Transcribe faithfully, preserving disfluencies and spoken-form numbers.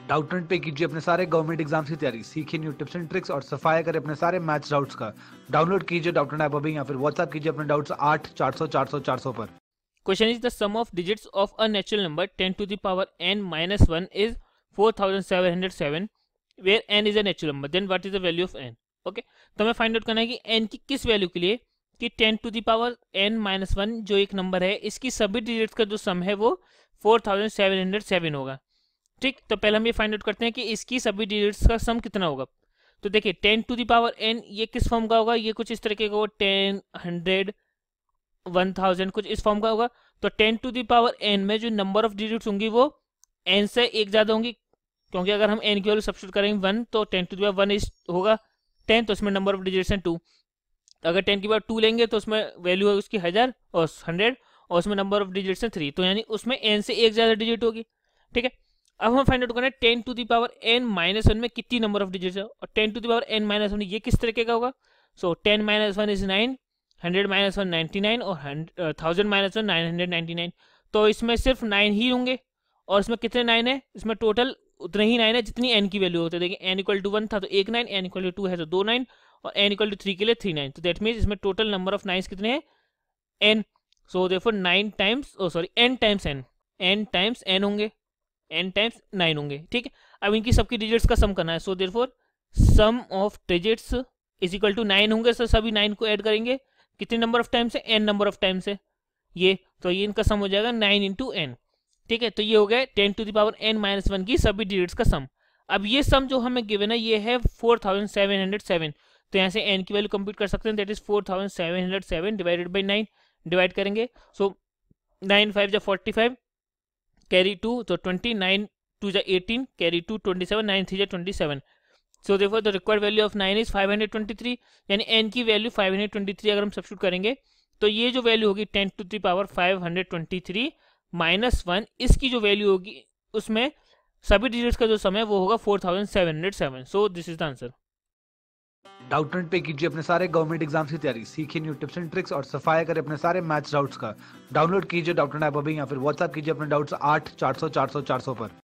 Doubtnut पे कीजिए अपने सारे गवर्नमेंट एग्जाम्स की तैयारी, सीखिए न्यू टिप्स एंड ट्रिक्स और सफाया करें अपने सारे मैथ्स डाउट्स का। डाउनलोड कीजिए डाउटनेट ऐप अभी या फिर व्हाट्सएप कीजिए अपने डाउट्स आठ चार सौ चार सौ चार सौ पर। Question is the sum of digits of a natural number ten to the power n minus one is four thousand seven hundred seven, where n is a natural number. Then what is the value of n? Okay okay? तो हमें find out करना है कि n की किस value के लिए कि ten to the power n minus one जो एक नंबर है इसकी सभी डिजिट्स का जो सम है वो four thousand seven hundred seven होगा। ठीक, तो पहले हम ये फाइंड आउट करते हैं कि इसकी सभी डिजिट्स का सम कितना होगा। तो देखिए ten to the power n ये किस फॉर्म का होगा, ये कुछ इस तरीके का होगा, टेन हंड्रेड वन थाउजेंड कुछ इस फॉर्म का होगा। तो ten to the power n में जो नंबर ऑफ डिजिट्स होंगी वो n से एक ज़्यादा होंगी, क्योंकि अगर हम n की वैल्यू सब्स्टिट्यूट करेंगे वन तो ten to the power one is होगा टेन, तो उसमें नंबर ऑफ डिजिट्स हैं टू। अगर टेन की पावर टू लेंगे तो उसमें वैल्यू है उसकी हज़ार और हंड्रेड, और उसमें नंबर ऑफ डिजिट्स हैं थ्री, तो यानी उसमें n से एक ज़्यादा डिजिट होगी। ठीक है, अब हम फाइंड आउट करना है ten to the power n minus one में कितनी नंबर ऑफ डिजिट्स है, और ten to the power n minus one ये किस तरीके का होगा। So ten minus one is nine, hundred minus one ninety nine और thousand minus one nine hundred ninety nine. तो इसमें सिर्फ नाइन ही होंगे, और इसमें कितने नाइन है, इसमें टोटल उतने ही नाइन है जितनी n की वैल्यू होती है। देखिए n इक्वल टू वन था तो एक nine, n equal to two है तो दो नाइन, और n इक्वल टू थ्री के लिए थ्री नाइन। तो दैट मीन्स इसमें टोटल नंबर ऑफ नाइन्स कितने हैं n। So therefore nine times oh sorry n times n, n times n होंगे, n टाइम्स नाइन होंगे। ठीक है, अब इनकी सबकी डिजिट्स का सम करना है। So therefore sum of digits is equal to nine होंगे। सो सभी नाइन को ऐड करेंगे, कितने नंबर ऑफ टाइम्स है, n नंबर ऑफ टाइम्स है ये, तो ये इनका सम हो जाएगा नाइन इंटू एन। ठीक है, तो ये हो गया ten to the power n minus one की सभी डिजिट्स का सम। अब ये सम जो हमें गिवन है ये है four thousand seven hundred seven, तो यहाँ से n की वैल्यू कंप्यूट कर सकते हैं, that is four thousand seven hundred seven divided by nine, divide करेंगे। सो नाइन फाइव जा फोर्टी फाइव, कैरी टू तो ट्वेंटी, नाइन टू जा eighteen, carry two twenty seven, nine three जा twenty seven. So therefore the required value of nine is five hundred twenty three, यानी n की value five hundred twenty three अगर हम substitute करेंगे तो ये जो वैल्यू होगी ten to the power five hundred twenty three minus one, इसकी जो वैल्यू होगी उसमें सभी डिजिट्स का जो समय वो होगा four thousand seven hundred seven. So this is the answer. Doubtnut पे कीजिए अपने सारे गवर्नमेंट एग्जाम्स की तैयारी, सीखिए न्यू टिप्स एंड ट्रिक्स और सफाया करें अपने सारे मैथ्स डाउट्स का। डाउनलोड कीजिए डाउटनेट ऐप अभी या फिर व्हाट्सएप कीजिए अपने डाउट्स आठ चार सौ चार सौ चार सौ पर।